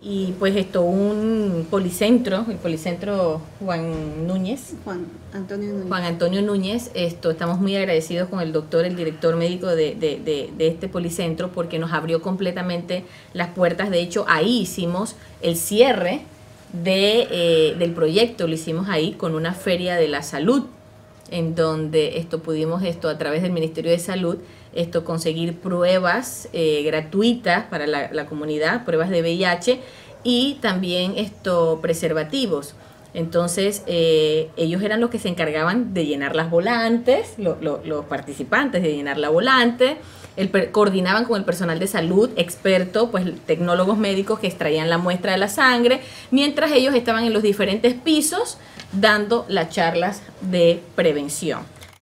y pues esto, un policentro, el policentro Juan Núñez. Juan Antonio Núñez, estamos muy agradecidos con el doctor, el director médico de este policentro, porque nos abrió completamente las puertas. De hecho, ahí hicimos el cierre del proyecto, lo hicimos ahí con una feria de la salud, en donde pudimos a través del Ministerio de Salud conseguir pruebas gratuitas para la comunidad, pruebas de VIH y también preservativos. Entonces ellos eran los que se encargaban de llenar las volantes, los participantes de llenar la volante, coordinaban con el personal de salud experto, pues tecnólogos médicos que extraían la muestra de la sangre, mientras ellos estaban en los diferentes pisos dando las charlas de prevención.